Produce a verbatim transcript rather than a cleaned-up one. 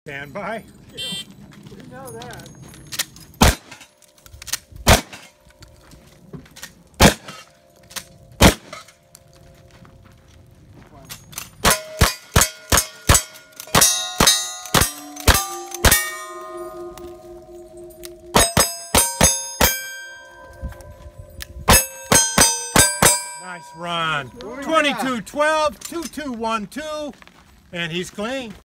Stand by. Yeah, we know that. Nice run. twenty-two twelve, two two one two, and he's clean.